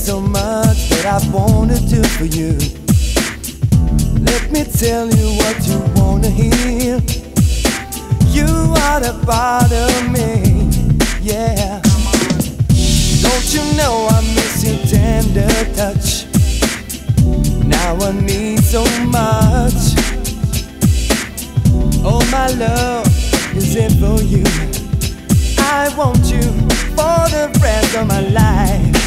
so much that I wanna do for you. Let me tell you what you wanna hear. You are the part of me, yeah. Don't you know I miss your tender touch? Now I need so much. Oh, my love is it for you. I want you for the rest of my life.